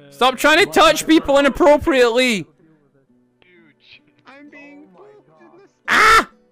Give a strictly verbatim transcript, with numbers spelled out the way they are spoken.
Stop trying to touch people inappropriately. Huge. I'm being. Ah!